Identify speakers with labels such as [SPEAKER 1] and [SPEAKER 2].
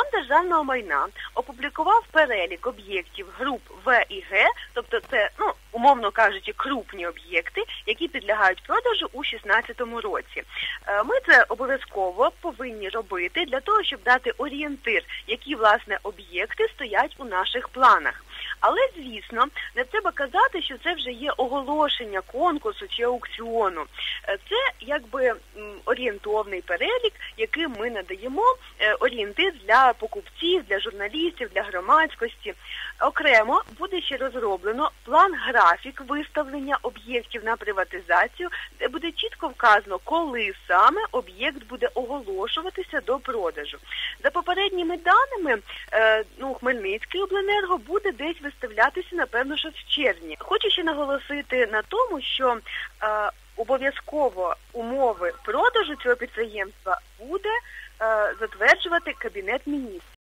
[SPEAKER 1] Фонд державного майна опублікував перелік об'єктів груп В і Г, тобто це, умовно кажучи, крупні об'єкти, які підлягають продажу у 2016 році. Ми це обов'язково повинні робити для того, щоб дати орієнтир, які, власне, об'єкти стоять у наших планах. Але, звісно, не треба казати, що це вже є оголошення конкурсу чи аукціону. Це якби орієнтовний перелік, яким ми надаємо орієнтир для покупців, для журналістів, для громадськості. Окремо буде ще розроблено план-графік виставлення об'єктів на приватизацію, де буде чітко вказано, коли саме об'єкт буде оголошуватися до продажу. За попередніми даними, Хмельницький обленерго буде десь виставлятися, напевно, що в червні. Хочу ще наголосити на тому, що обов'язково умови продажу цього підприємства буде затверджувати Кабінет Міністрів.